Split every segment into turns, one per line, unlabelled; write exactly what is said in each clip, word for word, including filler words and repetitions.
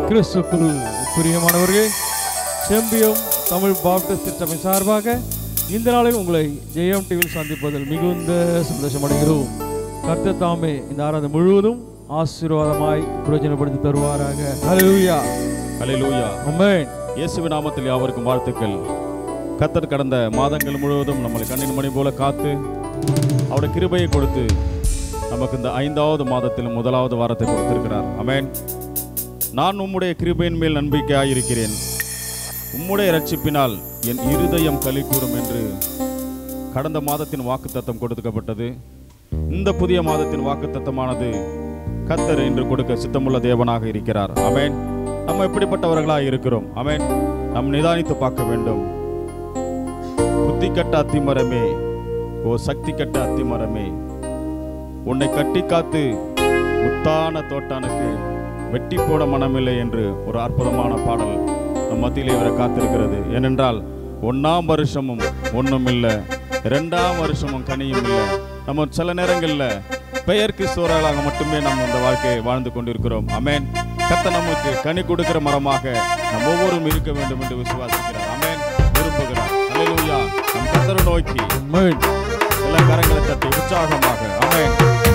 கிறிஸ்துக்குள் பிரியமானவர்களே, செம்பியம் தமிழ் பாப்டிஸ்ட் சபை சார்பாக இந்த நாளில் உங்களை ஜெயம் டிவியில் சந்திப்பதில் மிகுந்த சந்தோஷம் அடைகிறோம். கர்த்தர் தாமே இந்த ஆராதனை முழுவதும் ஆசீர்வாதமாய் பிரயோஜனப்படுத்தி தருவாராக. ஹல்லேலூயா,
ஹல்லேலூயா,
ஆமென்.
இயேசுவின் நாமத்தில் யாவருக்கும் வாழ்த்துக்கள். கர்த்தர் கடந்த மாதங்கள் முழுவதும் நம்மளை கண்ணின் மணி போல காத்து அவருடைய கிருபையை கொடுத்து நமக்கு இந்த ஐந்தாவது மாதத்தில் முதலாவது வாரத்தை கொடுத்திருக்கிறார். ஆமென். நான் உம்முடைய கிருபையின் மேல் நம்பிக்கையாயிருக்கிறேன், உம்முடைய இரட்சிப்பினால் என் இருதயம் களி கூறும் என்று கடந்த மாதத்தின் வாக்குத்தத்தம் கொடுக்கப்பட்டது. இந்த புதிய மாதத்தின் வாக்குத்தத்தமானது கர்த்தர் இன்று கொடுக்க சித்தமுள்ள தேவனாக இருக்கிறார். ஆமென். நம்ம எப்படிப்பட்டவர்களாக இருக்கிறோம்? ஆமென். நாம் நிதானித்து பார்க்க வேண்டும். புத்தி கட்ட அத்திமரமே, ஓ சக்தி கட்ட அத்திமரமே, உன்னை கட்டி காத்து முத்தான தோட்டானுக்கு வெட்டி போட மனமில்லை என்று ஒரு அற்புதமான பாடல் நம் மத்தியிலே வர காத்திருக்கிறது. ஏனென்றால் ஒன்றாம் வருஷமும் ஒன்றும் இல்லை, ரெண்டாம் வருஷமும் கனியும் இல்லை. நம்ம சில நேரங்களில் பெயருக்கு சோறாளாக மட்டுமே நம்ம இந்த வாழ்க்கையை வாழ்ந்து கொண்டிருக்கிறோம். ஆமென். கர்த்தர் நமக்கு கனி கொடுக்கிற மரமாக நம் ஒவ்வொருவரும் இருக்க வேண்டும் என்று விசுவாசிக்கிறார். ஆமென். விரும்புகிறார். ஹல்லேலூயா. நம் கர்த்தரை நோக்கி எல்லா கரங்களை தட்டி உற்சாகமாக ஆமென்.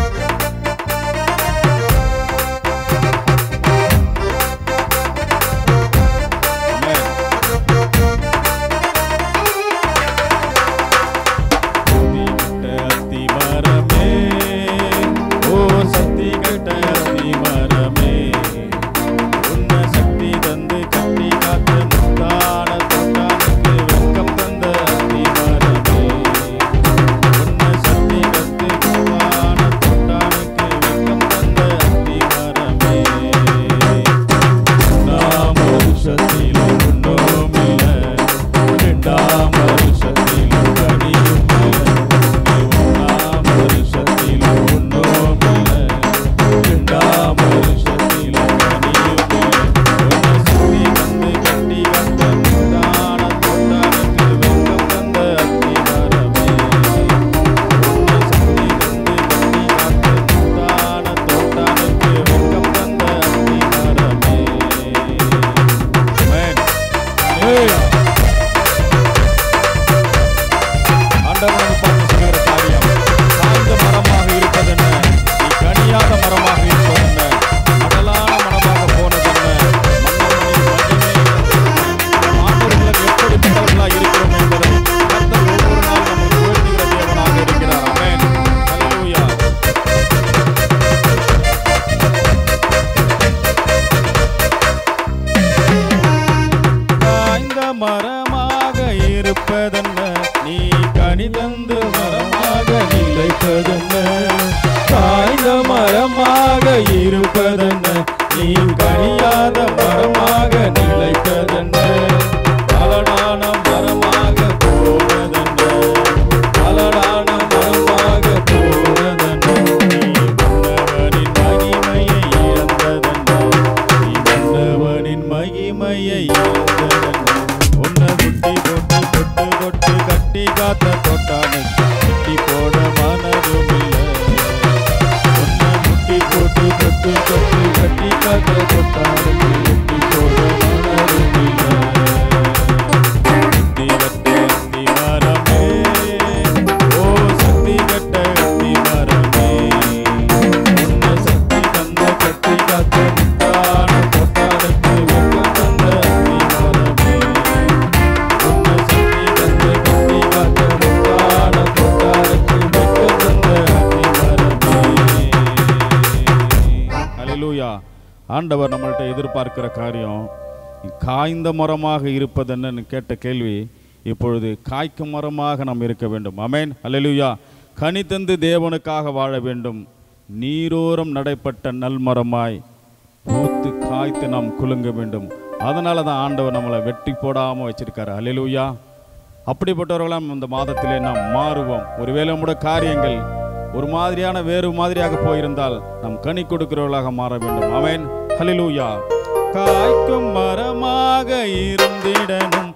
ஆண்டவர் நம்மள்கிட்ட எதிர்பார்க்கிற காரியம் காய்ந்த மரமாக இருப்பது என்னன்னு கேட்ட கேள்வி இப்பொழுது காய்க்கும் மரமாக நாம் இருக்க வேண்டும். ஆமென். ஹல்லேலூயா. கனி தந்து தேவனுக்காக வாழ வேண்டும். நீரோரம் நடைப்பட்ட நல்மரமாய் பூத்து காய்த்து நாம் குலுங்க வேண்டும். அதனால தான் ஆண்டவர் நம்மளை வெட்டி போடாமல் வச்சிருக்காரு. ஹல்லேலூயா. அப்படிப்பட்டவர்களாம் இந்த மாதத்திலே நாம் மாறுவோம். ஒருவேளை நம்முடைய காரியங்கள் ஒரு மாதிரியான வேறு மாதிரியாக போயிருந்தால் நாம் கனி கொடுக்கிறவர்களாக மாற வேண்டும். ஆமென். ஹல்லேலூயா. காய்க்கும் மரமாக இருந்திடனும்,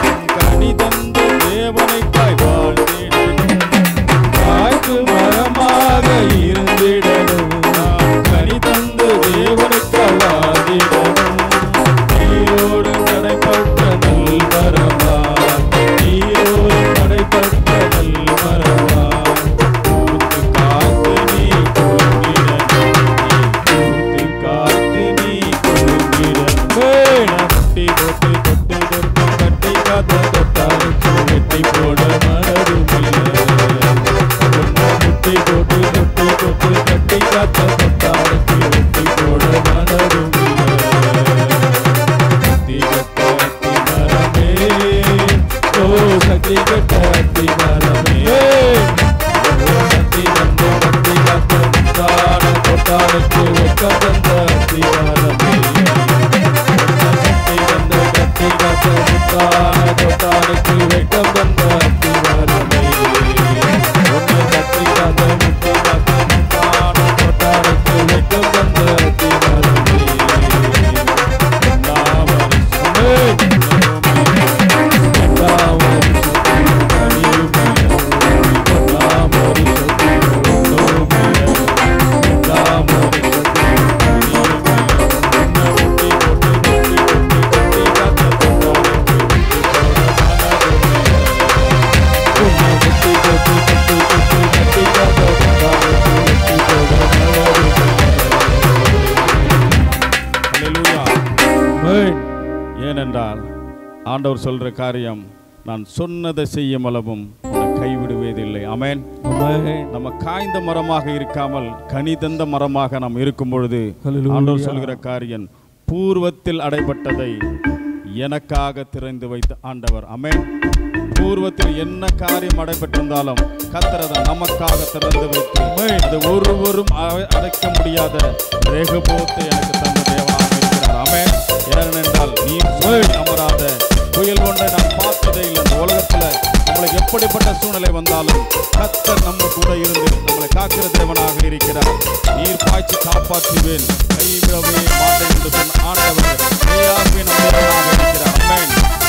கனி தந்து தேவனுக்காய் வாழ்ந்திடனும். காய்க்கும் மரமாக இருந்திடனும், கனி தந்து தேவனுக்காய் வாழ்ந்திடனும்.
காக்க தொட்டாருக்கு வெற்றி போட மனதும் சக்தி கட்ட அத்தி மரமே ஓ சக்தி கட்ட அத்தி மரமே சக்தி தந்த சக்தி காக்க தொட்டான தொட்டாருக்கு வெட்கம் தந்த அத்தி மரமே சக்தி தந்த சக்தி காக்க தொட்டான தொட்டாருக்கு வெட்கம் தந்த அத்தி மரமே ஒன்று சக்தி காக்க முத்தி காக்க தொட்டான தொட்டாருக்கு வெட்கம் தந்த அத்தி மரமே ஏனென்றால் ஆண்டவர் சொல்ற காரியம் நான் சொன்னதை செய்யும் அளவும் உன்னை கைவிடுவதில்லை. ஆமென். நம்ம காய்ந்த மரமாக இருக்காமல் கனி தந்த மரமாக நாம் இருக்கும் பொழுது ஆண்டவர் சொல்கிற காரியம் பூர்வத்தில் அடைபட்டதை எனக்காக திறந்து வைத்த ஆண்டவர். ஆமென். பூர்வத்தில் என்ன காரியம் அடைபட்டிருந்தாலும் கர்த்தர் நமக்காக திறந்து வைத்து அது ஒருவரும் அடைக்க முடியாத ரேகபோத்தை எனக்கு தந்த தேவனாக இருக்கிறார். ஆமென். ஏனென்றால் நீ அமராத புயல் ஒன்றை நான் பார்த்ததே இல்லை. இந்த உலகத்துல நம்மளுக்கு எப்படிப்பட்ட சூழ்நிலை வந்தாலும் கர்த்தர் நம்ம கூட இருந்து நம்மளை காக்கிற தேவனாக இருக்கிறார். நீர் பாய்ச்சி காப்பாற்றுவேன் கைவிடவே மாட்டேன் என்று சொன்ன ஆண்டவர் நீயாகவே நம் தேவனாக இருக்கிறார். ஆமென்.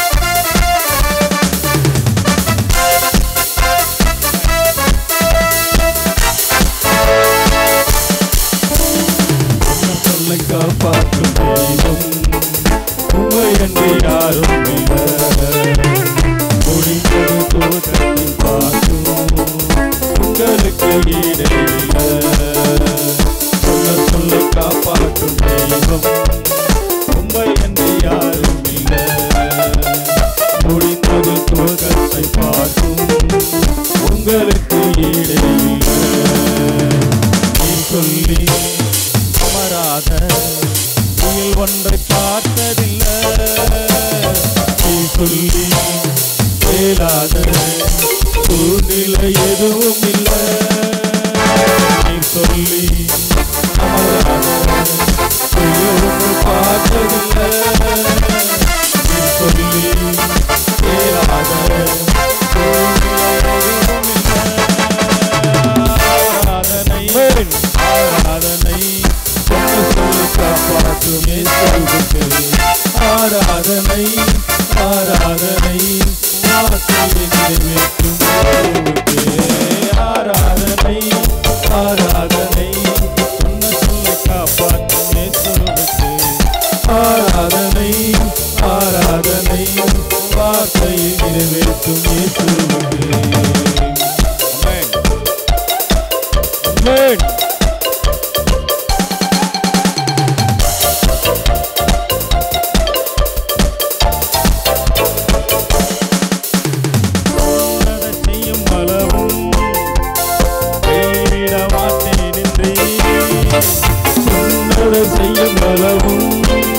காப்பாற்றும் தெய்வம் உம்மை என்று யாரும் இல்லை. முடிந்தது தோற்றத்தில் பார்க்கும் உங்களுக்கு ஈடே இல்லை. சொல்ல சொல்ல காப்பாற்றும் தெய்வம் உம்மை என்று யாரும் இல்லை. முடிந்தது தோற்றத்தை பார்க்கும் உங்களுக்கு ஈடே இல்லை. நீ சொல்லி அமராத புயல் ஒன்றை பார்த்ததில்லை. நீ சொல்லி கேளாத சூழ்நிலை எதுவும் இல்லை. நீ சொல்லி அமராத புயல் ஒன்று பார்த்ததில்லை. நீ சொல்லி கேளாத சூழ்நிலை எதுவும் இல்லை. ஆராதனை ஆராதனை காப்பாற்றும் இயேசுவுக்கு ஆராதனை ஆராதனை வார்த்தையை நிறைவேற்றும் இயேசுவுக்கு ஆராதனை ஆராதனை சொன்ன சொல்லை காப்பாற்றும் இயேசுவுக்கு ஆராதனை ஆராதனை வார்த்தையை நிறைவேற்றும் இயேசுவுக்கு. ஆமென். ஆமென். செய்யும் அளவும்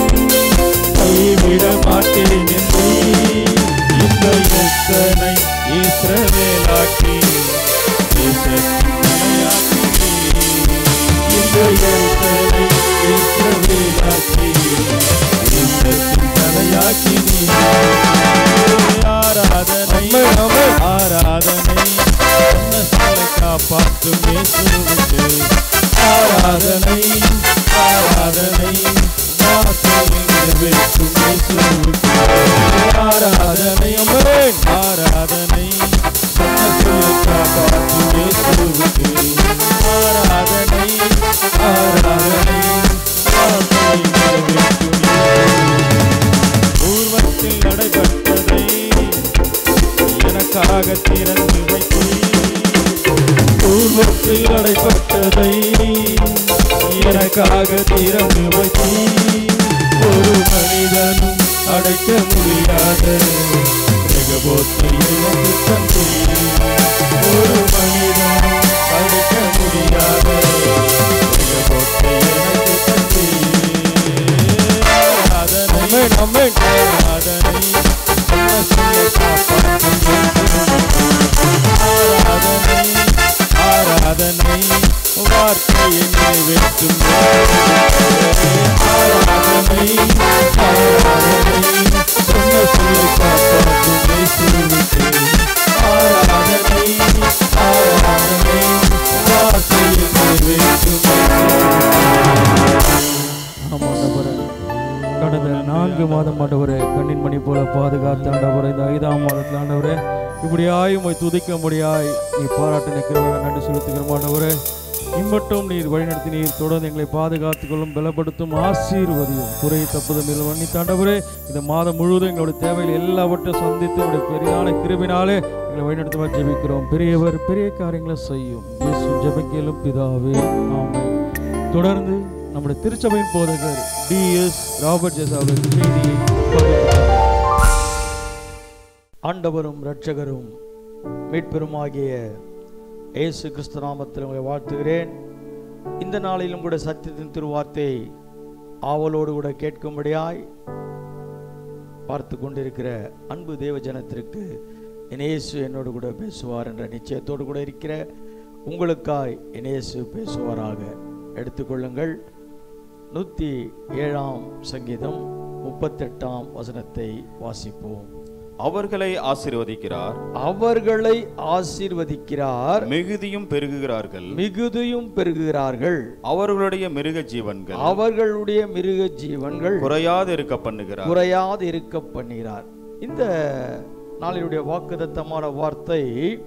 கைவிட மாட்டேன் என்று இந்த எத்தனை இஸ்ரவேலாக்கி தேசத்தினையாக்கி இந்த எத்தனை இஸ்ரவேலாக்கி தேசத்தின் தலையாக்கி ஆராதனை ஆராதனை சொன்ன சொல்லை காப்பாற்றும் இயேசுவுக்கு ஆராதனை ஆராதனை வார்த்தையை நிறைவேற்றும் இயேசுவுக்கு ஆராதனை. ஆமென். ஆராதனை சொன்ன சொல்லை காப்பாற்றும் இயேசுவுக்கு ஆராதனை ஆராதனை வார்த்தையை நிறைவேற்றும் பூர்வத்தில் நடைபெற்றதை எனக்காக திறந்து வைத்தீர். பூர்வத்தில் நடைபெற்றதை எனக்காக திறந்து வைத்தீர். ஒரு மனிதனும் அடைக்க முடியாத ரேகபோத்தை எனக்கு தந்தீர். ஒரு மனிதனும் அடைக்க முடியாத நிறைவேற்றும் ஆராதனை ஆராதனை சொன்ன சொல்லி காப்பாற்றும் இயேசுவுக்கே ஆராதனை ஆராதனை வார்த்தையை நிறைவேற்றும் ஆமாண்டவரே கடந்த நான்கு மாதம் ஆண்டவரே கண்ணின் மணி போல பாதுகாத்து ஆண்டவரே இந்த ஐந்தாம் மாதத்தில் ஆண்டவரே இப்படியாய் உம்மை துதிக்க முடியாய் நீ பாராட்ட நிற்கிறவங்க நன்றி செலுத்துகிறோம் ஆண்டவரே. இம்மட்டும் நீர் வழிநடத்தி நீர் தொடர்ந்து எங்களை பாதுகாத்துக் கொள்ளும் பலப்படுத்தும் ஆசீர்வதியும் குறை தப்புதல் மன்னித்தாண்டவரே. இந்த மாதம் முழுவதும் எங்களுடைய தேவைகள் எல்லாவற்றையும் சந்தித்து உடைய பெரிதான கிருபினாலே எங்களை வழிநடத்துவ ஜெபிக்கிறோம். பெரியவர் பெரிய காரியங்களை செய்யும் இயேசு ஜெபிக்கலும் பிதாவே ஆமென். தொடர்ந்து நம்முடைய திருச்சபையின் போதகர் டி எஸ் ராபர்ட் ஜெஸ் அவர்கள் செய்தியை ஆண்டவரும் இரட்சகரும் மீட்பெருமாகிய இயேசு கிறிஸ்து நாமத்தில் உங்களை வாழ்த்துகிறேன். இந்த நாளிலும் கூட சத்தியத்தின் திருவார்த்தை ஆவலோடு கூட கேட்கும்படியாய் பார்த்து கொண்டிருக்கிற அன்பு தேவ ஜனத்திற்கு என் இயேசு என்னோடு கூட பேசுவார் என்ற நிச்சயத்தோடு கூட இருக்கிற உங்களுக்காய் என் இயேசு பேசுவாராக. எடுத்துக்கொள்ளுங்கள். நூற்றி ஏழாம் சங்கீதம் முப்பத்தெட்டாம் வசனத்தை வாசிப்போம்.
அவர்களை ஆசீர்வதிக்கிறார்
அவர்களை ஆசீர்வதிக்கிறார்
மிகுதியும் பெருகுகிறார்கள்
மிகுதியும் பெருகுகிறார்கள்
அவர்களுடைய மிருக ஜீவன்கள்
அவர்களுடைய மிருக ஜீவன்கள்
குறையாது இருக்க பண்ணுகிறார்
குறையாது இருக்க பண்ணுகிறார். இந்த நாளினுடைய வாக்குத்தத்தமான வார்த்தை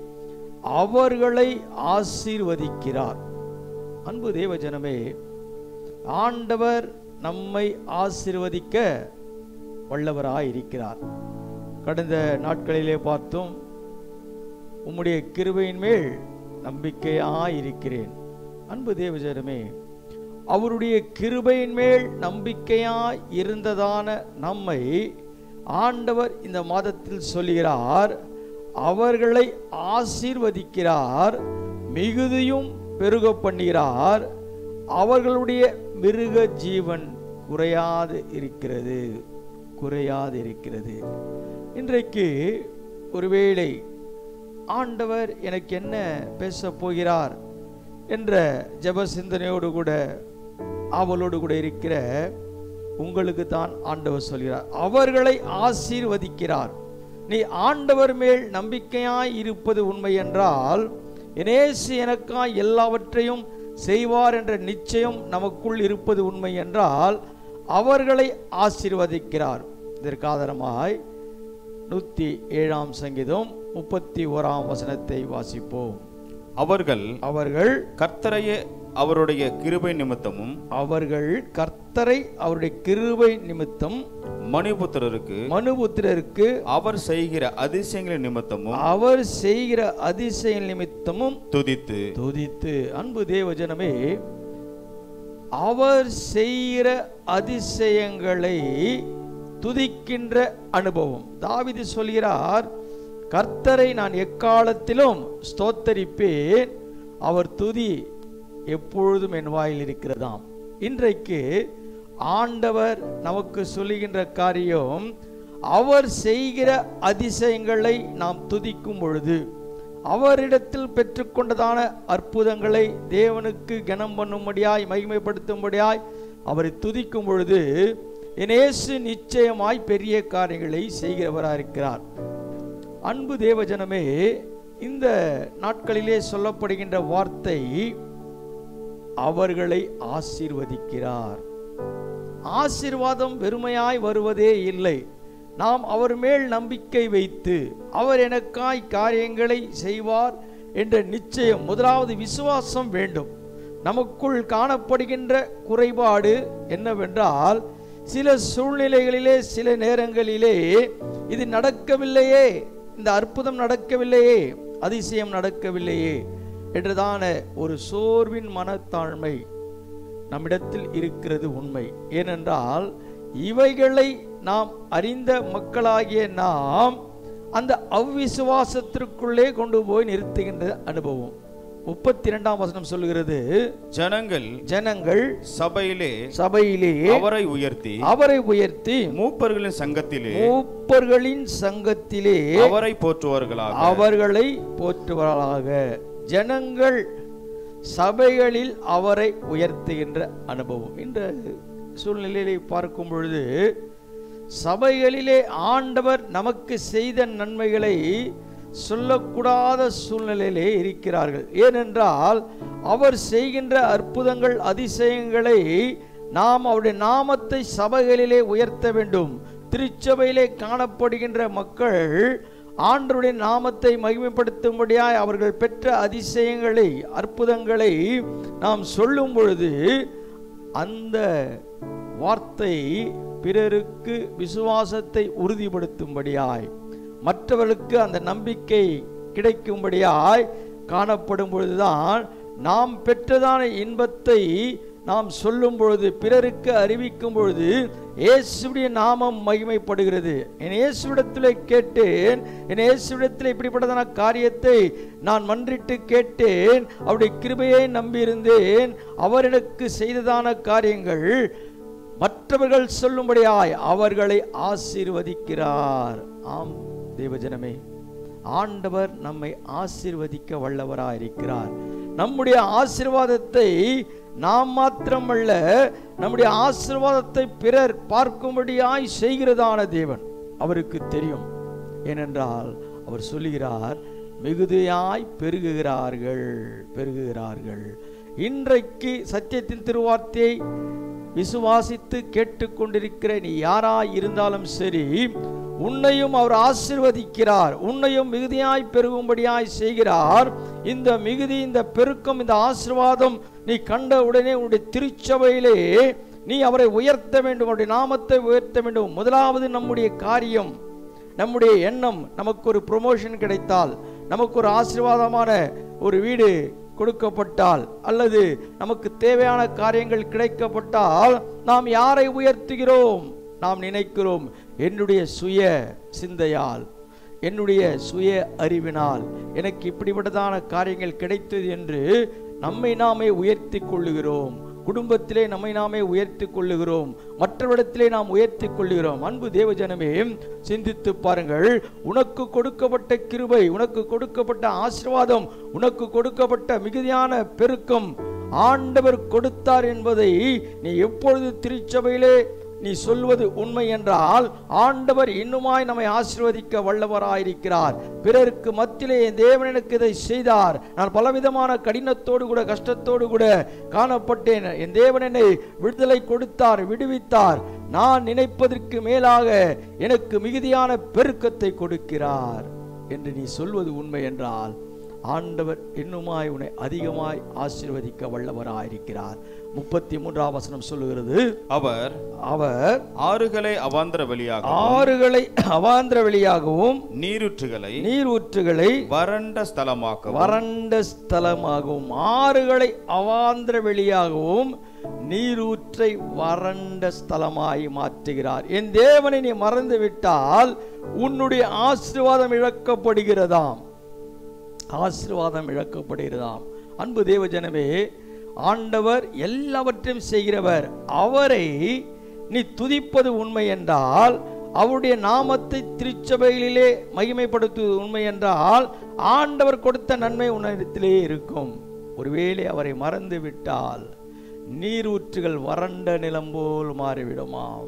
அவர்களை ஆசீர்வதிக்கிறார். அன்பு தேவ ஜனமே, ஆண்டவர் நம்மை ஆசீர்வதிக்க வல்லவராயிருக்கிறார். கடந்த நாட்களிலே பார்த்தோம், உம்முடைய கிருபையின் மேல் நம்பிக்கையாயிருக்கிறேன். அன்பு தேவஜனமே, அவருடைய கிருபையின் மேல் நம்பிக்கையாய் இருந்ததான நம்மை ஆண்டவர் இந்த மாதத்தில் சொல்கிறார், அவர்களை ஆசீர்வதிக்கிறார், மிகுதியும் பெருக பண்ணுகிறார், அவர்களுடைய மிருக ஜீவன் குறையாது இருக்கிறது குறையாது இருக்கிறது. இன்றைக்கு ஒருவேளை ஆண்டவர் எனக்கு என்ன பேச போகிறார் என்ற ஜெப சிந்தனையோடு கூட ஆவலோடு கூட இருக்கிற உங்களுக்கு தான் ஆண்டவர் சொல்கிறார், அவர்களை ஆசீர்வதிக்கிறார். நீ ஆண்டவர் மேல் நம்பிக்கையாய் இருப்பது உண்மை என்றால், இயேசு எனக்காய் எல்லாவற்றையும் செய்வார் என்ற நிச்சயம் நமக்குள் இருப்பது உண்மை என்றால் அவர்களை ஆசீர்வதிக்கிறார். இதற்கு ஆதாரமாய் நூற்றி ஏழாம் சங்கீதம் முப்பத்தி ஓராம் வசனத்தை வாசிப்போம்.
அவர்கள்
அவர்கள்
கர்த்தரையே அவருடைய கிருபை நிமித்தமும்
அவர்கள் கர்த்தரை அவருடைய கிருபை நிமித்தம்
மனுபுத்திரருக்கு
மனுபுத்திரருக்கு
அவர் செய்கிற அதிசயங்களின் நிமித்தமும்
அவர் செய்கிற அதிசய நிமித்தமும்
துதித்து
துதித்து அன்பு தேவஜனமே, அவர் செய்கிற அதிசயங்களை துதிக்கின்ற அனுபவம். தாவீது சொல்கிறார், கர்த்தரை நான் எக்காலத்திலும் ஸ்தோத்தரிப்பேன், அவர் துதி எப்பொழுதும் என் வாயில் இருக்கிறதாம். இன்றைக்கு ஆண்டவர் நமக்கு சொல்லுகின்ற காரியம், அவர் செய்கிற அதிசயங்களை நாம் துதிக்கும் பொழுது, அவரிடத்தில் பெற்றுக்கொண்டதான அற்புதங்களை தேவனுக்கு கனம் பண்ணும்படியாய் மகிமைப்படுத்தும்படியாய் அவரை துதிக்கும் பொழுது இயேசு நிச்சயமாய் பெரிய காரியங்களை செய்கிறவராக இருக்கிறார். அன்பு தேவஜனமே, இந்த நாட்களிலே சொல்லப்படுகின்ற வார்த்தை அவர்களை ஆசீர்வதிக்கிறார். ஆசீர்வாதம் வெறுமையாய் வருவதே இல்லை. நாம் அவர் மேல் நம்பிக்கை வைத்து அவர் எனக்காய் காரியங்களை செய்வார் என்ற நிச்சயம், முதலாவது விசுவாசம் வேண்டும். நமக்குள் காணப்படுகின்ற குறைபாடு என்னவென்றால், சில சூழ்நிலைகளிலே சில நேரங்களிலே இது நடக்கவில்லையே, இந்த அற்புதம் நடக்கவில்லையே, அதிசயம் நடக்கவில்லையே என்றதான ஒரு சோர்வின் மனத்தாழ்மை நம்மிடத்தில் இருக்கிறது உண்மை. ஏனென்றால் இவைகளை நாம் அறிந்த மக்களாகிய நாம் அந்த அவ்விசுவாசத்திற்குள்ளே கொண்டு போய் நிறுத்துகின்ற அனுபவம். முப்பத்தி இரண்டாம் வசனம் சொல்லுகிறது,
ஜனங்கள்
ஜனங்கள்
சபையிலே
சபையிலே
அவரை உயர்த்தி
அவரை உயர்த்தி
மூப்பர்களின் சங்கத்திலே
மூப்பர்களின் சங்கத்திலே
அவரை போற்றுவார்களாக
அவர்களை போற்றுவார்களாக. ஜனங்கள்
சபைகளில் அவரை உயர்த்துகின்ற அனுபவம். இந்த சூழ்நிலையை பார்க்கும் பொழுது சபைகளிலே ஆண்டவர் நமக்கு செய்த நன்மைகளை சொல்லக்கூடாத சூழ்நிலையிலே இருக்கிறார்கள். ஏனென்றால் அவர் செய்கின்ற அற்புதங்கள் அதிசயங்களை நாம் அவருடைய நாமத்தை சபைகளிலே உயர்த்த வேண்டும். திருச்சபையிலே காணப்படுகின்ற மக்கள் ஆண்டவருடைய நாமத்தை மகிமைப்படுத்தும்படியாய் அவர்கள் பெற்ற அதிசயங்களை அற்புதங்களை நாம் சொல்லும் பொழுது அந்த வார்த்தை பிறருக்கு விசுவாசத்தை உறுதிப்படுத்தும்படியாய் மற்றவர்களுக்கு அந்த நம்பிக்கை கிடைக்கும்படியாய் காணப்படும் பொழுதுதான் நாம் பெற்றதான இன்பத்தை நாம் சொல்லும் பொழுது பிறருக்கு அறிவிக்கும் பொழுது இயேசுடைய நாமம் மகிமைப்படுகிறது. என் இயேசுவிடத்திலே கேட்டேன், என் இயேசுவிடத்தில் இப்படிப்பட்டதான காரியத்தை நான் மன்றிட்டு கேட்டேன், அவருடைய கிருபையை நம்பியிருந்தேன், அவர் எனக்கு செய்ததான காரியங்கள் மற்றவர்கள் சொல்லும்படியாய் அவர்களை ஆசீர்வதிக்கிறார். ஆம் தேவஜனமே, ஆண்டவர் நம்மை ஆசீர்வதிக்க வல்லவராய் இருக்கிறார். நம்முடைய ஆசீர்வாதத்தை நாம் மாத்திரமல்ல, நம்முடைய ஆசீர்வாதத்தை பிறர் பார்க்கும்படியாய் செய்கிறதான தேவன் அவருக்கு தெரியும். ஏனென்றால் அவர் சொல்லுகிறார், மிகுதியாய் பெருகுகிறார்கள் பெருகுகிறார்கள். இன்றைக்கு சத்தியத்தின் திருவார்த்தையை விசுவாசித்து கேட்டுக்கொண்டிருக்கிற நீ யாராய் இருந்தாலும் சரி, உன்னையும் அவர் ஆசீர்வதிக்கிறார், உன்னையும் மிகுதியாய் பெருகும்படியாய் செய்கிறார். இந்த மிகுதி, இந்த பெருக்கம், இந்த ஆசீர்வாதம் நீ கண்ட உடனே உன்னுடைய திருச்சபையிலே நீ அவரை உயர்த்த வேண்டும், அவருடைய நாமத்தை உயர்த்த வேண்டும். முதலாவது நம்முடைய காரியம், நம்முடைய எண்ணம், நமக்கு ஒரு ப்ரொமோஷன் கிடைத்தால், நமக்கு ஒரு ஆசீர்வாதமான ஒரு வீடு கொடுக்கப்பட்டால், அல்லது நமக்கு தேவையான காரியங்கள் கிடைக்கப்பட்டால் நாம் யாரை உயர்த்துகிறோம்? நாம் நினைக்கிறோம், என்னுடைய சுய சிந்தையால், என்னுடைய சுய அறிவினால் எனக்கு இப்படிப்பட்டதான காரியங்கள் கிடைத்தது என்று நம்மை நாமே உயர்த்தி கொள்ளுகிறோம். குடும்பத்திலே நம்மை நாமே உயர்த்தி கொள்ளுகிறோம், மற்றவரிடத்திலே நாம் உயர்த்தி கொள்ளுகிறோம். அன்பு தேவஜனமே, சிந்தித்து பாருங்கள். உனக்கு கொடுக்கப்பட்ட கிருபை, உனக்கு கொடுக்கப்பட்ட ஆசீர்வாதம், உனக்கு கொடுக்கப்பட்ட மிகுதியான பெருக்கம் ஆண்டவர் கொடுத்தார் என்பதை நீ எப்பொழுது திருச்சபையிலே நீ சொல்வது உண்மை என்றால், ஆண்டவர் இன்னுமாய் நம்மை ஆசீர்வதிக்க வல்லவராயிருக்கிறார். பிறருக்கு மத்தியிலே என் தேவன் எனக்கு இதை செய்தார், நான் பலவிதமான கடினத்தோடு கூட கஷ்டத்தோடு கூட காணப்பட்டேன், என் தேவன் என்னை விடுதலை கொடுத்தார், விடுவித்தார், நான் நினைப்பதற்கு மேலாக எனக்கு மிகுதியான பெருக்கத்தை கொடுக்கிறார் என்று நீ சொல்வது உண்மை என்றால், ஆண்டவர் இன்னுமாய் உன்னை அதிகமாய் ஆசீர்வதிக்க வல்லவராயிருக்கிறார். முப்பத்தி மூன்றாம் வசனம் சொல்லுகிறது, அவர் அவர்
ஆறுகளை அவாந்திர வெளியாக
ஆறுகளை அவாந்திர வெளியாகவும்
நீரூற்றுகளை
நீரூற்றுகளை
வறண்ட ஸ்தலமாகவும்
வறண்ட ஸ்தலமாகவும் ஆறுகளை அவாந்திர வெளியாகவும் நீரூற்றை வறண்ட ஸ்தலமாய் மாற்றுகிறார். என் தேவனை நீ மறந்து விட்டால் உன்னுடைய ஆசீர்வாதம் இழக்கப்படுகிறதாம், ஆசீர்வாதம் இழக்கப்படுகிறதாம். அன்பு தேவஜனமே, ஆண்டவர் எல்லாவற்றையும் செய்கிறவர். அவரை நீ துதிப்பது உண்மை என்றால், அவருடைய நாமத்தை திருச்சபைகளிலே மகிமைப்படுத்துவது உண்மை என்றால், ஆண்டவர் கொடுத்த நன்மை உன்னிடத்திலே இருக்கும். ஒருவேளை அவரை மறந்து விட்டால் நீரூற்றுகள் வறண்ட நிலம் போல் மாறிவிடுமாம்.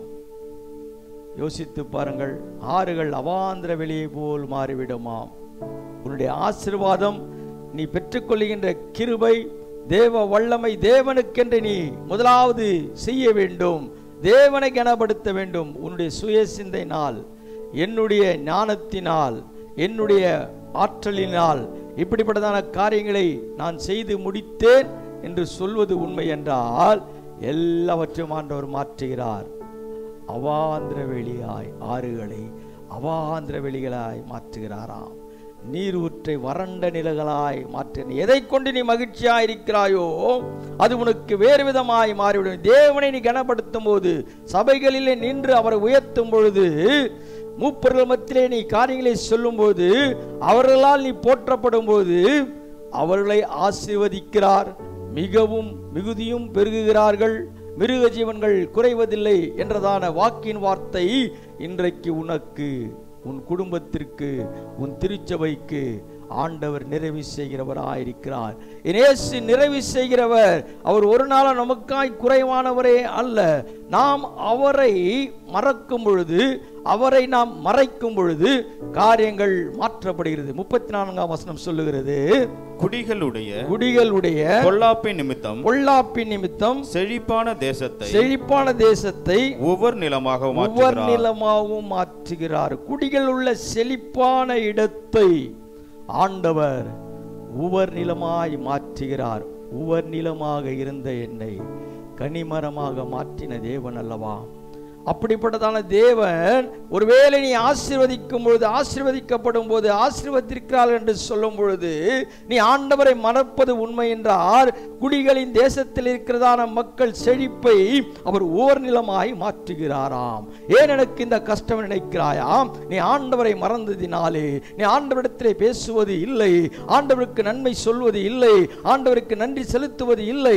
யோசித்து பாருங்கள், ஆறுகள் அவாந்திர வெளியை போல் மாறிவிடுமாம். உன்னுடைய ஆசீர்வாதம், நீ பெற்றுக்கொள்கின்ற கிருபை, தேவ வல்லமை, தேவனுக்கென்று நீ முதலாவது செய்ய வேண்டும், தேவனை கனப்படுத்த வேண்டும். உன்னுடைய சுய சிந்தையினால், என்னுடைய ஞானத்தினால், என்னுடைய ஆற்றலினால் இப்படிப்பட்டதான காரியங்களை நான் செய்து முடித்தேன் என்று சொல்வது உண்மை என்றால், எல்லாவற்றையும் ஆண்டவர் மாற்றுகிறார். அவாந்திர வெளியாய் ஆறுகளை அவாந்திர வெளிகளாய் மாற்றுகிறாராம். நீரூற்றை வறண்ட நிலங்களாய் மாற்ற. எதை கொண்டு நீ மகிழ்ச்சியாய் இருக்கிறாயோ அது உனக்கு வேறு விதமாய் மாறிவிடும். தேவனை நீ கனப்படுத்தும் போது, சபைகளிலே நின்று அவரை உயர்த்தும் பொழுது, மூப்பர்கள் மத்தியிலே நீ காரியங்களை சொல்லும் போது, அவர்களால் நீ போற்றப்படும் போது அவர்களை ஆசீர்வதிக்கிறார். மிகவும் மிகுதியும் பெருகுகிறார்கள், மிருக ஜீவன்கள் குறைவதில்லை என்றதான வாக்கின் வார்த்தை இன்றைக்கு உனக்கு, உன் குடும்பத்திற்கு, உன் திருச்சபைக்கு ஆண்டவர் நிறைவு செய்கிறவராயிருக்கிறார். இயேசு நிறைவு செய்கிறவர். அவர் ஒரு நாள் நமக்காய் குறைவானவரே அல்ல. நாம் அவரை மறக்கும் பொழுது, அவரை நாம் மறைக்கும் பொழுது காரியங்கள் மாற்றப்படுகிறது. முப்பத்தி நான்காம் வசனம் சொல்லுகிறது,
குடிகளுடைய
குடிகளுடைய
பொல்லாப்பின் நிமித்தம்
பொல்லாப்பின் நிமித்தம்
செழிப்பான தேசத்தை
செழிப்பான தேசத்தை
ஒவ்வொரு நிலமாகவும்
ஒவ்வொரு நிலமாகவும் மாற்றுகிறார். குடிகள் உள்ள செழிப்பான இடத்தை ஆண்டவர் ஒவ்வொரு நிலமாய் மாற்றுகிறார். ஒவ்வொரு நிலமாக இருந்த என்னை கனிமரமாக மாற்றின தேவன் அல்லவா? அப்படிப்பட்டதான தேவன் ஒருவேளை நீ ஆசீர்வதிக்கும் பொழுது, ஆசீர்வதிக்கப்படும் போது, ஆசீர்வதிக்கிறாள் என்று சொல்லும் பொழுது நீ ஆண்டவரை மறப்பது உண்மை என்றால், குடிகளின் தேசத்தில் இருக்கிறதான மக்கள் செழிப்பை அவர் ஓர் நிலமாய் மாற்றுகிறாராம். ஏன் எனக்கு இந்த கஷ்டம் நினைக்கிறாயாம்? நீ ஆண்டவரை மறந்ததினாலே, நீ ஆண்டவரிடத்திலே பேசுவது இல்லை, ஆண்டவருக்கு நன்மை சொல்வது இல்லை, ஆண்டவருக்கு நன்றி செலுத்துவது இல்லை.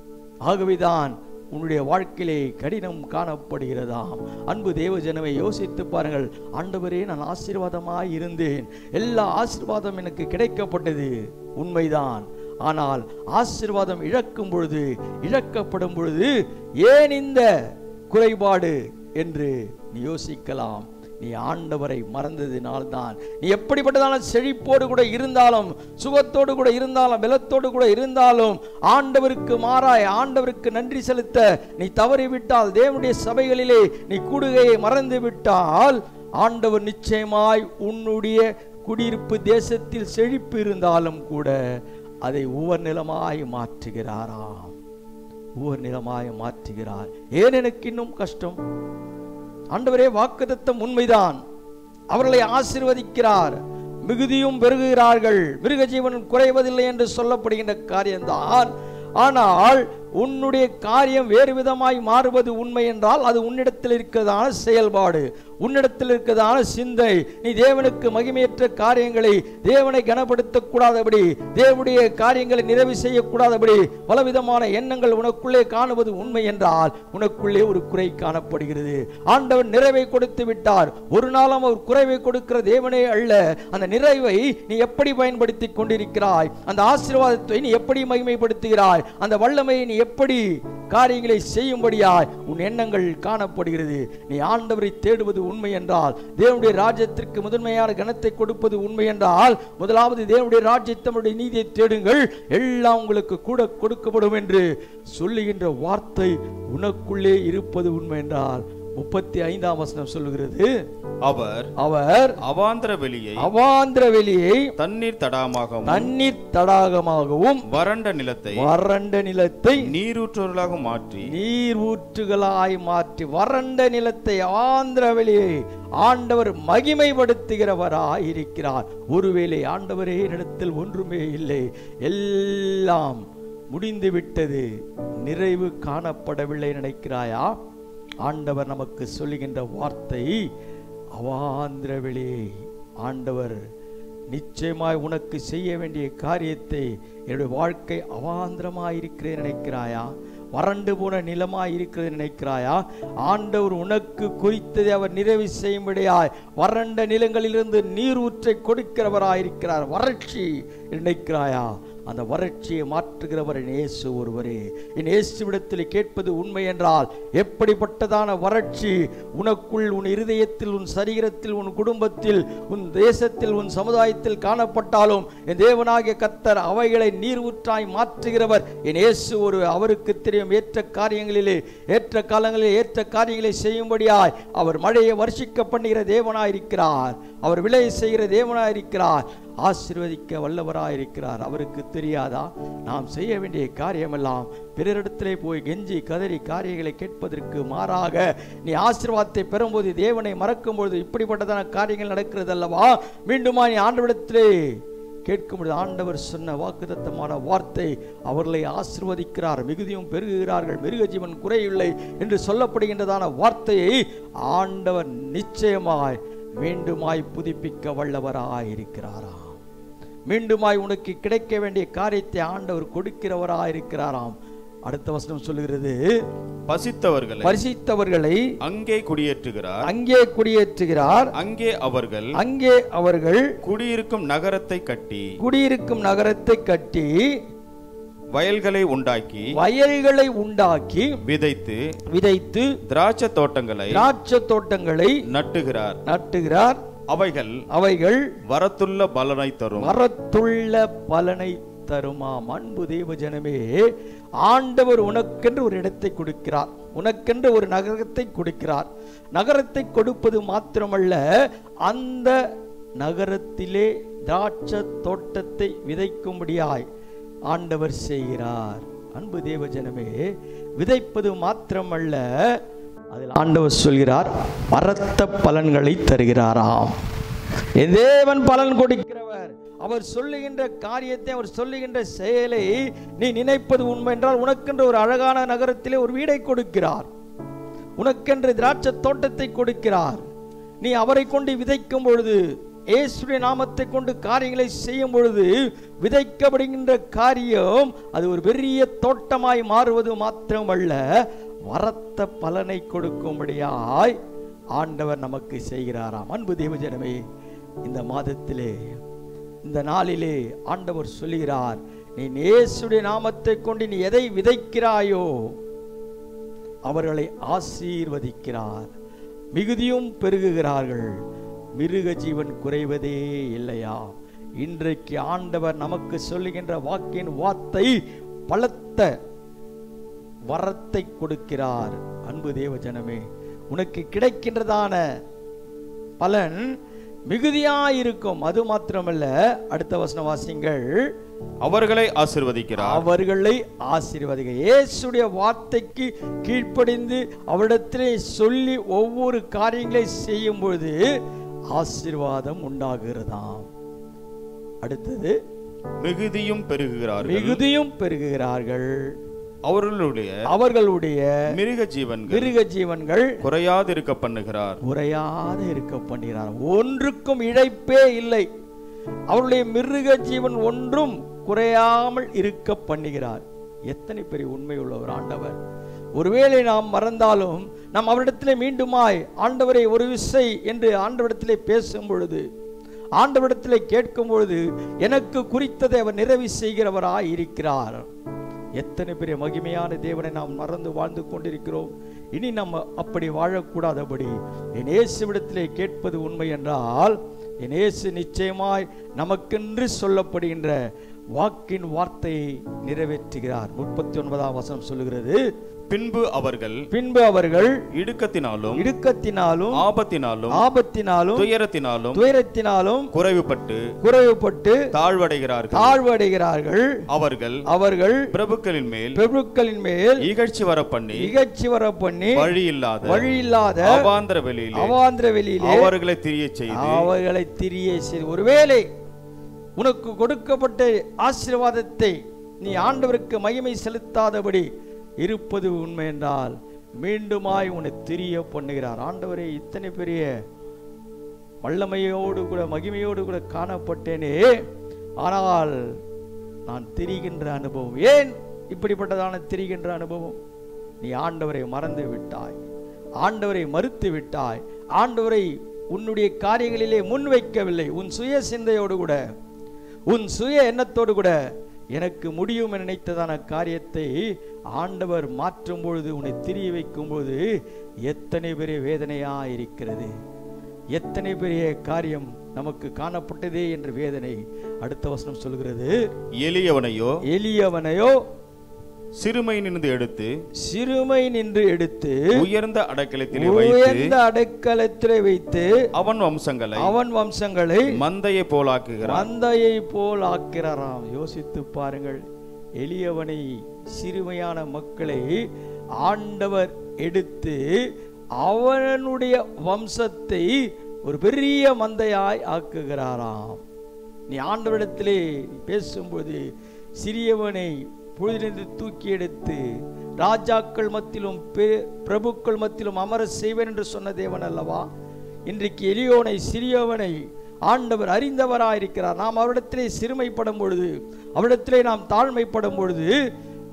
ஆகவேதான் உன்னுடைய வாழ்க்கையிலே கடினம் காணப்படுகிறதாம். அன்பு தேவ ஜனமே, யோசித்து பாருங்கள். ஆண்டவரே, நான் ஆசீர்வாதமாய் இருந்தேன், எல்லா ஆசீர்வாதம் எனக்கு கிடைக்கப்பட்டது உண்மைதான். ஆனால் ஆசீர்வாதம் இழக்கும் பொழுது, இழக்கப்படும் பொழுது ஏன் இந்த குறைபாடு என்று நீ யோசிக்கலாம். நீ ஆண்டவரை மறந்ததினால்தான். நீ எப்படிப்பட்டதான செழிப்போடு கூட இருந்தாலும், சுகத்தோடு கூட இருந்தாலும், பலத்தோடு கூட இருந்தாலும், ஆண்டவருக்கு மாறாய் ஆண்டவருக்கு நன்றி செலுத்த நீ தவறிவிட்டால், தேவனுடைய சபைகளிலே நீ கூடுகையை மறந்து விட்டால், ஆண்டவர் நிச்சயமாய் உன்னுடைய குடியிருப்பு தேசத்தில் செழிப்பு இருந்தாலும் கூட அதை ஒவ்வொரு நிலமாய் மாற்றுகிறாராம். ஒவ்வொரு நிலமாய் மாற்றுகிறார். ஏன் எனக்கு இன்னும் கஷ்டம்? ஆண்டவரே, வாக்குத்தத்தம் உண்மைதான். அவர்களை ஆசீர்வதிக்கிறார், மிகுதியும் பெருகுகிறார்கள், மிருக ஜீவன் குறைவதில்லை என்று சொல்லப்படுகின்ற காரியம்தான். ஆனால் உன்னுடைய காரியம் வேறு விதமாய் மாறுவது உண்மை என்றால் அது உன்னிடத்தில் இருக்கிறதான செயல்பாடு, உன்னிடத்தில் இருக்கிறதான சிந்தை. நீ தேவனுக்கு மகிமையற்ற காரியங்களை, தேவனை கனப்படுத்தக்கூடாதபடி, தேவனுடைய காரியங்களை நிறைவு செய்யக்கூடாதபடி பலவிதமான எண்ணங்கள் உனக்குள்ளே காணுவது உண்மை என்றால் உனக்குள்ளே ஒரு குறை காணப்படுகிறது. ஆண்டவர் நிறைவை கொடுத்து விட்டார். ஒரு நாளும் அவர் குறைவை கொடுக்கிற தேவனே அல்ல. அந்த நிறைவை நீ எப்படி பயன்படுத்தி கொண்டிருக்கிறாய்? அந்த ஆசீர்வாதத்தை நீ எப்படி மகிமைப்படுத்துகிறாய்? அந்த வல்லமையை நீ எப்படி காரியங்களை செய்யும்படியாய் உன் எண்ணங்கள் காணப்படுகிறது? நீ ஆண்டவரை தேடுவது உண்மை என்றால், தேவனுடைய ராஜ்யத்திற்கு முதன்மையான கனத்தை கொடுப்பது உண்மை என்றால், முதலாவது தேவனுடைய ராஜ்யத்தினுடைய நீதியை தேடுங்கள், எல்லாம் உங்களுக்கு கூட கொடுக்கப்படும் என்று சொல்லுகின்ற வார்த்தை உனக்குள்ளே இருப்பது உண்மை என்றால், முப்பத்தி ஐந்தாம் வசனம் சொல்லுகிறது,
அவர்
அவர்
அவாந்திர வெளியை
அவாந்திர வெளியை
தண்ணீர் தடாகமாகவும்
தண்ணீர் தடாகமாகவும்
வறண்ட நிலத்தை
வறண்ட நிலத்தை
நீரூற்றுகளாக மாற்றி
நீர் ஊற்றுகளாய் மாற்றி வறண்ட நிலத்தை, அவாந்திர வெளியை ஆண்டவர் மகிமைப்படுத்துகிறவராய் இருக்கிறார். ஒருவேளை ஆண்டவரே, என்னிடத்தில் ஒன்றுமே இல்லை, எல்லாம் முடிந்து விட்டது, நிறைவு காணப்படவில்லை நினைக்கிறாயா? ஆண்டவர் நமக்கு சொல்லுகின்ற வார்த்தை அவாந்திர வெளியே. ஆண்டவர் நிச்சயமாய் உனக்கு செய்ய வேண்டிய காரியத்தை, என்னுடைய வாழ்க்கை அவாந்திரமாய் இருக்கிறேன் நினைக்கிறாயா? வறண்டு போன நிலமாய் இருக்கிறது நினைக்கிறாயா? ஆண்டவர் உனக்கு குறித்ததை அவர் நிறைவு செய்யும்படியாய் வறண்ட நிலங்களிலிருந்து நீர் ஊற்றை கொடுக்கிறவராயிருக்கிறார். வறட்சி நினைக்கிறாயா? அந்த வறட்சியை மாற்றுகிறவர் இயேசு ஒருவரே. என் இயேசுவிடத்தில் கேட்பது உண்மை என்றால், எப்படிப்பட்டதான வறட்சி உனக்குள், உன் இருதயத்தில், உன் சரீரத்தில், உன் குடும்பத்தில், உன் தேசத்தில், உன் சமுதாயத்தில் காணப்பட்டாலும் என் தேவனாகிய கர்த்தர் அவைகளை நீர் ஊற்றாய் மாற்றுகிறவர் என் இயேசு ஒரு. அவருக்கு தெரியும் ஏற்ற காரியங்களிலே, ஏற்ற காலங்களிலே ஏற்ற காரியங்களை செய்யும்படியாய் அவர் மழையை வருஷிக்க பண்ணுகிற தேவனாயிருக்கிறார். அவர் விளைய செய்கிற தேவனாயிருக்கிறார். ஆசீர்வதிக்க வல்லவராயிருக்கிறார். அவருக்கு தெரியாதா? நாம் செய்ய வேண்டிய காரியமெல்லாம் பிறரிடத்திலே போய் கெஞ்சி கதறி காரியங்களை கேட்பதற்கு மாறாக, நீ ஆசீர்வாதத்தை பெறும்போது, தேவனை மறக்கும் பொழுது இப்படிப்பட்டதான காரியங்கள் நடக்கிறது அல்லவா? மீண்டுமா நீ ஆண்டவரிடத்திலே கேட்கும் பொழுது ஆண்டவர் சொன்ன வாக்குத்தத்தமான வார்த்தை, அவர்களை ஆசீர்வதிக்கிறார், மிகுதியும் பெருகுகிறார்கள், மிருக ஜீவன் குறையில்லை என்று சொல்லப்படுகின்றதான வார்த்தையை ஆண்டவர் நிச்சயமாய் மீண்டுமாய் புதுப்பிக்க வல்லவராயிருக்கிறாராம். மீண்டுமாய் உனக்கு கிடைக்க வேண்டிய காரியத்தை ஆண்டவர் கொடுக்கிறவராயிருக்கிறாராம். அடுத்த வசனம் சொல்லுகிறது,
பசித்தவர்களை
பரிசித்தவர்களை
அங்கே குடியேற்றுகிறார்.
அங்கே குடியேற்றுகிறார்.
அங்கே அவர்கள்
அங்கே அவர்கள்
குடியிருக்கும் நகரத்தை கட்டி
குடியிருக்கும் நகரத்தை கட்டி
வயல்களை உண்டாக்கி
வயல்களை உண்டாக்கி
விதைத்து
விதைத்து
திராட்சை தோட்டங்களை
திராட்சை தோட்டங்களை
நட்டுகிறார்.
நட்டுகிறார்.
அவைகள்
அவைகள்
வரத்துள்ள பலனை தரும்.
வரத்துள்ள பலனை தருமாம். அன்பு தேவ ஜனமே, ஆண்டவர் உனக்கென்று ஒரு இடத்தை கொடுக்கிறார், உனக்கென்று ஒரு நகரத்தை கொடுக்கிறார். நகரத்தை கொடுப்பது மாத்திரமல்ல, அந்த நகரத்திலே திராட்சை தோட்டத்தை விதைக்கும்படியாய் ஆண்டவர் செய்கிறார். அன்பு தேவ ஜனமே, விதைப்பது மாத்திரமல்ல, அதில் ஆண்டவர் சொல்கிறார் பரத்த பலன்களை தருகிறாராம். என் தேவன் பலன் கொடுக்கிறவர். அவர் சொல்லுகின்ற காரியத்தை, அவர் சொல்லுகின்ற செயலை நீ நினைப்பது உண்மை என்றால் உனக்கென்று ஒரு அழகான நகரத்திலே ஒரு வீடை கொடுக்கிறார், உனக்கென்று திராட்சை தோட்டத்தை கொடுக்கிறார். நீ அவரை கொண்டு விதைக்கும் பொழுது, இயேசுவின் நாமத்தை கொண்டு காரியங்களை செய்யும் பொழுது விதைக்கப்படுகின்ற காரியம் அது ஒரு பெரிய தோட்டமாய் மாறுவது மாத்திரமல்ல, வரத்த பலனை கொடுக்கும்படியாய் ஆண்டவர் நமக்கு செய்கிறாராம். அன்பு தேவஜனமே, இந்த மாதத்திலே, இந்த நாளிலே ஆண்டவர் சொல்லுகிறார், நீ இயேசுவின் நாமத்தை கொண்டு நீ எதை விதைக்கிறாயோ அவர்களை ஆசீர்வதிக்கிறார். மிகுதியும் பெருகுகிறார்கள், மிருக ஜீவன் குறைவதே இல்லையா? இன்றைக்கு ஆண்டவர் நமக்கு சொல்லுகின்ற வாக்கின் வார்த்தை பலத்த வரத்தை கொடுக்கிறார். அன்பு தேவ ஜனமே, உனக்கு கிடைக்கின்றதான பலன் மிகுதியாயிருக்கும். அது மாத்திரமல்ல, அடுத்த வசன வாசிங்கள்,
அவர்களை ஆசீர்வதிக்கிறார்.
அவர்களை ஆசீர்வதிக்க இயேசுடைய வார்த்தைக்கு கீழ்ப்படிந்து அவரிடத்திலே சொல்லி ஒவ்வொரு காரியங்களை செய்யும் பொழுது ஆசீர்வாதம் உண்டாகிறதாம். அடுத்தது,
மிகுதியும் பெருகுகிறார்கள்.
மிகுதியும் பெருகுகிறார்கள்.
அவர்களுடைய
அவர்களுடைய
மிருக ஜீவன்கள்
மிருக ஜீவன்கள்
குறையாது இருக்க பண்ணுகிறார்.
குறையாது இருக்க பண்ணுகிறார். ஒன்றுக்கும் இழைப்பே இல்லை. அவருடைய மிருக ஜீவன் ஒன்றும் குறையாமல் இருக்க பண்ணுகிறார். எத்தனை பெரிய உண்மை உள்ளவர் ஆண்டவர்! ஒருவேளை நாம் மறந்தாலும் நாம் அவரிடத்திலே மீண்டுமாய் ஆண்டவரை ஒரு விசை என்று ஆண்டவரிடத்திலே பேசும் பொழுது, ஆண்டவரிடத்திலே கேட்கும் பொழுது எனக்கு குறித்ததை அவர் நிறைவு செய்கிறவராய் இருக்கிறார். எத்தனை பெரிய மகிமையான தேவனை நாம் மறந்து வாழ்ந்து கொண்டிருக்கிறோம். இனி நம்ம அப்படி வாழக்கூடாதபடி என் இயேசுவிடத்திலே கேட்பது உண்மை என்றால், என் இயேசு நிச்சயமாய் நமக்கென்று சொல்லப்படுகின்ற வாக்கின் வார்த்தையை நிறைவேற்றுகிறார். முப்பத்தி ஒன்பதாம் வசனம் சொல்லுகிறது,
பின்பு அவர்கள்
பின்பு அவர்கள்
இடுக்கத்தினாலும்
இடுக்கத்தினாலும்
ஆபத்தினாலும்
ஆபத்தினாலும்
துயரத்தினாலும்
துயரத்தினாலும்
குறைவுபட்டு
குறைவுபட்டு
தாழ்வடைகிறார்கள்.
தாழ்வடைகிறார்கள்.
அவர்கள்
அவர்கள்
பிரபுக்களின் மேல்
பிரபுக்களின் மேல்
இகழ்ச்சி வர பண்ணி
இகழ்ச்சி வர பண்ணி
வழி இல்லாத
வழி இல்லாத
அவாந்திர வெளியிலே
அவாந்திர வெளியிலே
அவர்களை திரிய செய்து
அவர்களை திரிய செய்து. ஒருவேளை உனக்கு கொடுக்கப்பட்ட ஆசீர்வாதத்தை நீ ஆண்டவருக்கு மகிமை செலுத்தாதபடி இருப்பது உண்மை என்றால் மீண்டுமாய் உன்னை திரிய பண்ணுகிறார். ஆண்டவரே, இத்தனை பெரிய வல்லமையோடு கூட மகிமையோடு கூட காணப்பட்டேனே, ஆனால் நான் திரிகின்ற அனுபவம். ஏன் இப்படிப்பட்டதான திரிகின்ற அனுபவம்? நீ ஆண்டவரை மறந்து விட்டாய், ஆண்டவரை மறுத்து விட்டாய், ஆண்டவரை உன்னுடைய காரியங்களிலே முன்வைக்கவில்லை. உன் சுய சிந்தையோடு கூட, உன் சுய எண்ணத்தோடு கூட எனக்கு முடியும் என நினைத்ததான காரியத்தை ஆண்டவர் மாற்றும் பொழுது, உன்னை திரிய வைக்கும் பொழுது எத்தனை பெரிய வேதனையா இருக்கிறது, எத்தனை பெரிய காரியம் நமக்கு காணப்பட்டதே என்ற வேதனை. அடுத்த வசனம் சொல்கிறது,
எளியவனையோ
எளியவனையோ
சிறுமை நின்று எடுத்து
சிறுமை நின்று எடுத்து
உயர்ந்த அடைக்கலத்திலே
உயர்ந்த அடைக்கலத்திலே வைத்து
அவன் வம்சங்களை
அவன் வம்சங்களை
மந்தையை போலாக்குகிறார்.
மந்தையை போல் ஆக்கிறாராம். யோசித்து பாருங்கள், எளியவனை, சிறுமையான மக்களை ஆண்டவர் எடுத்து அவனுடைய வம்சத்தை ஒரு பெரிய மந்தையாய் ஆக்குகிறாராம். நீ ஆண்டவரிடத்திலே பேசும்போது சிறியவனை பொழுதிலிருந்து தூக்கி எடுத்து ராஜாக்கள் மத்தியிலும் பிரபுக்கள் மத்தியிலும் அமர செய்வேன் என்று சொன்ன தேவன் அல்லவா? இன்றைக்கு எளியோனை, சிறியவனை ஆண்டவர் அறிந்தவராயிருக்கிறார். நாம் அவரிடத்திலே சிறுமைப்படும் பொழுது, அவரிடத்திலே நாம் தாழ்மைப்படும் பொழுது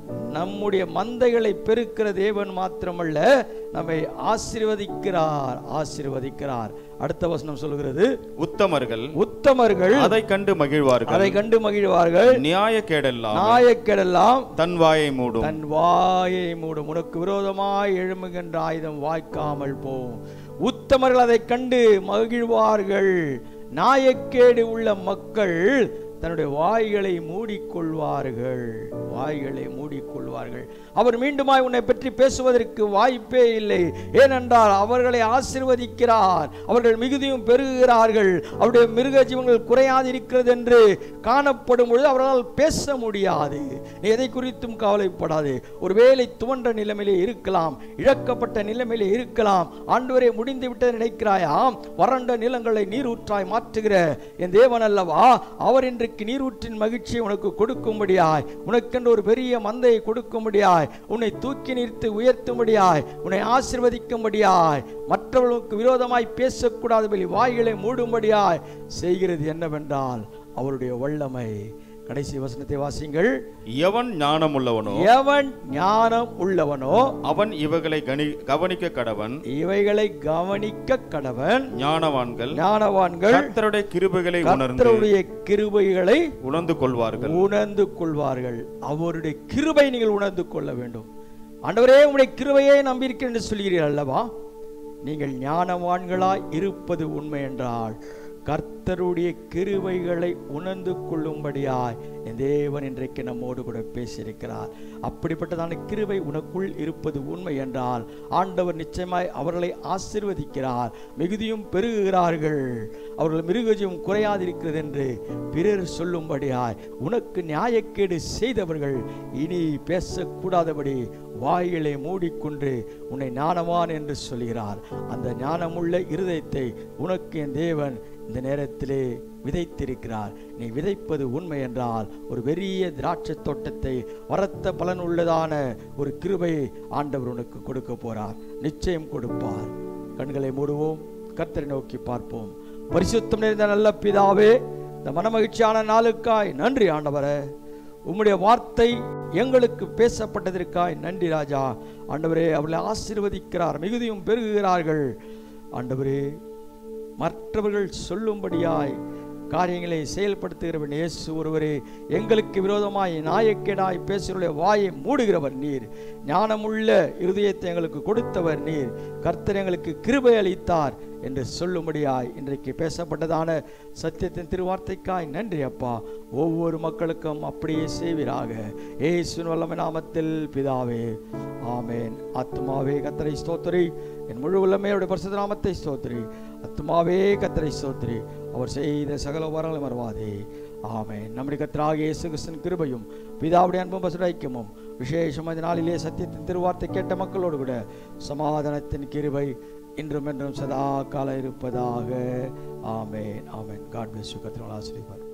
நம்முடைய மந்தைகளை பெருக்கிற தேவன் மாத்திரமல்ல, நம்மை ஆசீர்வதிக்கிறார் ஆசீர்வதிக்கிறார். அடுத்த வசனம் சொல்கிறது,
உத்தமர்கள்
உத்தமர்கள்
அதை கண்டு மகிழ்வார்கள்,
அதை கண்டு மகிழ்வார்கள்.
நியாயக்கேடெல்லாம்
நியாயக்கேடெல்லாம்
தன் வாயை மூடும்,
தன் வாயை மூடும். உனக்கு விரோதமாய் எழும்புகின்ற ஆயுதம் வாய்க்காமல் போகும். உத்தமர்கள் அதை கண்டு மகிழ்வார்கள். நியாயக்கேடு உள்ள மக்கள் தன்னுடைய வாய்களை மூடிக்கொள்வார்கள், வாய்களை மூடிக்கொள்வார்கள். அவர் மீண்டுமாய் உன்னை பற்றி பேசுவதற்கு வாய்ப்பே இல்லை. ஏனென்றால் அவர்களை ஆசீர்வதிக்கிறார், அவர்கள் மிகுதியும் பெருகுகிறார்கள், அவருடைய மிருக ஜீவன்கள் குறையாதிருக்கிறது என்று காணப்படும் பொழுது அவர்களால் பேச முடியாது. நீ எதை குறித்தும் கவலைப்படாது. ஒருவேளை துவண்ட நிலைமையிலே இருக்கலாம், இழக்கப்பட்ட நிலைமையிலே இருக்கலாம். ஆண்டவரே முடிந்து விட்டது நினைக்கிறாயா? வறண்ட நிலங்களை நீரூற்றாய் மாற்றுகிற என் தேவன் அல்லவா? அவர் இன்று நீரூற்றின் மகிழ்ச்சியை உனக்கு கொடுக்கும்படியாய், உனக்கென்று ஒரு பெரிய மந்தையை கொடுக்கும்படியாய், உன்னை தூக்கி நிறுத்தி உயர்த்தும்படியாய், உன்னை ஆசீர்வதிக்கும்படியாய், மற்றவர்களுக்கு விரோதமாய் பேசக்கூடாதபடி வாய்களை மூடும்படியாய் செய்கிறது என்னவென்றால் அவருடைய வல்லமை. கடைசி வசனத்தை வாசிங்கள்.
எவன் ஞானம் உள்ளவனோ
எவன் ஞானம் உள்ளவனோ
அவன் இவைகளை கவனிக்க கடவன்,
இவைகளை கவனிக்க கடவன்.
ஞானவான்கள்
ஞானவான்கள்
கர்த்தருடைய கிருபைகளை உணர்ந்து
கர்த்தருடைய கிருபைகளை
உணர்ந்து கொள்வார்கள்
உணர்ந்து கொள்வார்கள். அவருடைய கிருபை நீங்கள் உணர்ந்து கொள்ள வேண்டும். ஆண்டவரே உம்முடைய கிருபையை நம்பியிருக்கிறேன் என்று சொல்கிறீர்கள் அல்லவா? நீங்கள் ஞானவான்களாய் இருப்பது உண்மை என்றால் கர்த்தருடைய கிருபைகளை உணர்ந்து கொள்ளும்படியாய் என் தேவன் இன்றைக்கு நம்மோடு கூட பேசியிருக்கிறார். அப்படிப்பட்டதான கிருபை உனக்குள் இருப்பது உண்மை என்றால் ஆண்டவர் நிச்சயமாய் அவர்களை ஆசீர்வதிக்கிறார். மிகுதியும் பெருகுகிறார்கள், அவர்கள் மிருகஜீவம் குறையாதிருக்கிறது என்று பிறர் சொல்லும்படியாய் உனக்கு நியாயக்கேடு செய்தவர்கள் இனி பேசக்கூடாதபடி வாயிலை மூடிக்கொண்டு உன்னை ஞானவான் என்று சொல்கிறார். அந்த ஞானமுள்ள இருதயத்தை உனக்கு என் தேவன் இந்த நேரத்திலே விதைத்திருக்கிறார். நீ விதைப்பது உண்மை என்றால் ஒரு பெரிய திராட்சை தோட்டத்தை, வரத்த பலன் உள்ளதான ஒரு கிருபையை ஆண்டவர் உனக்கு கொடுக்க போறார். நிச்சயம் கொடுப்பார். கண்களை மூடுவோம், கர்த்தரை நோக்கி பார்ப்போம். பரிசுத்தம் நிறைந்த நல்ல பிதாவே, இந்த மனமகிழ்ச்சியான நாளுக்காய் நன்றி ஆண்டவரே. உம்முடைய வார்த்தை எங்களுக்கு பேசப்பட்டதற்காய் நன்றி ராஜா. ஆண்டவரே, அவர்களை ஆசீர்வதிக்கிறார், மிகுதியும் பெருகுகிறார்கள். ஆண்டவரே, மற்றவர்கள் சொல்லும்படியாய் காரியங்களை செயல்படுத்துகிறவன் இயேசு ஒருவரே. எங்களுக்கு விரோதமாய் நாயக்கேடாய் பேசுகிற வாயை மூடுகிறவர் நீர். ஞானமுள்ள இருதயத்தை எங்களுக்கு கொடுத்தவர் நீர். கர்த்தர் எங்களுக்கு கிருபை அளித்தார் என்று சொல்லும்படியாய் இன்றைக்கு பேசப்பட்டதான சத்தியத்தின் திருவார்த்தைக்காய் நன்றி அப்பா. ஒவ்வொரு மக்களுக்கும் அப்படியே செய்வீராக. இயேசுவின் வல்லமை நாமத்தில் பிதாவே, ஆமேன். ஆத்துமாவே கர்த்தரை ஸ்தோத்திரி, என் முழு உள்ளமே அவருடைய பரிசுத்த நாமத்தை ஸ்தோத்திரி. ஆத்துமாவே கர்த்தரை ஸ்தோத்திரி, அவர் செய்த சகல உபகாரங்களை மறவாதே. ஆமேன். நம்முடைய கர்த்தராகிய இயேசு கிறிஸ்துவின் கிருபையும் பிதாவுடைய அன்பும் பசுரைக்கியமும் விசேஷம் இந்த நாளிலே சத்தியத்தின் திருவார்த்தை கேட்ட மக்களோடு கூட சமாதானத்தின் கிருபை இன்றும் என்றும் சதா காலம் இருப்பதாக. ஆமேன். ஆமேன். God bless you. கர்த்தர் ஆசீர்வதிப்பார்.